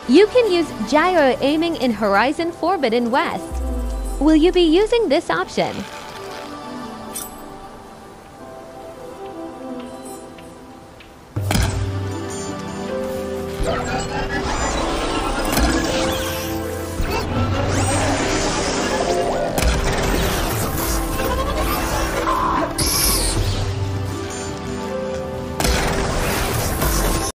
You can use gyro aiming in Horizon Forbidden West. Will you be using this option?